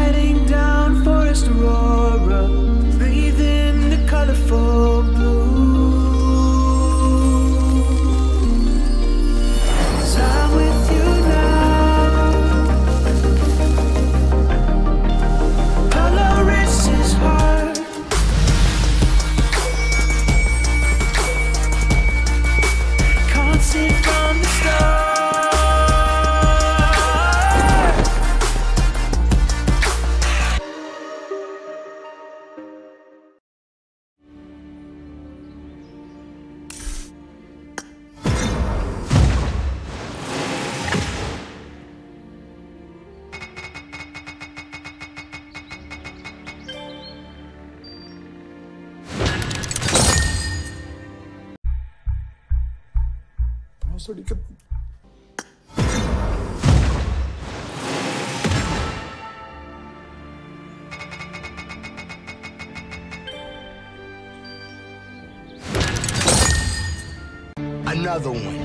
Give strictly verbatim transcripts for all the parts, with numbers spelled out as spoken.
Sliding down Forest Aurora, breathing the colorful blue. 'Cause I'm with you now. Color is his heart. Can't see from the start. Another one.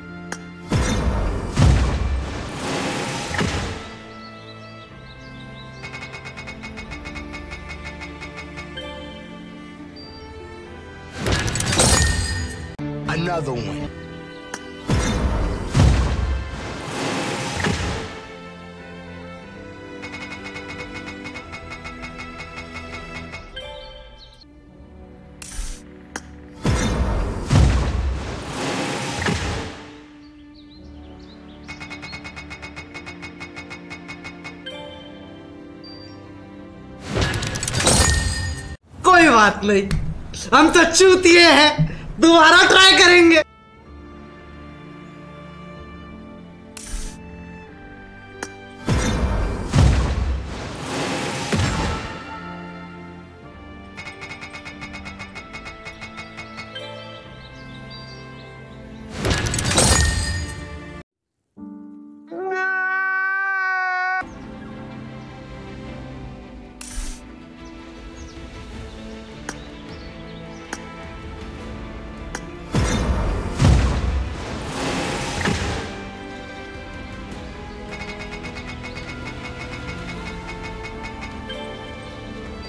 Another one. कोई बात नहीं, हम तो चूतिए हैं, दोबारा try करेंगे।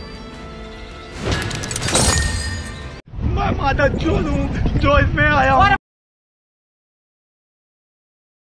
माता जो दूं जो इसमें आया।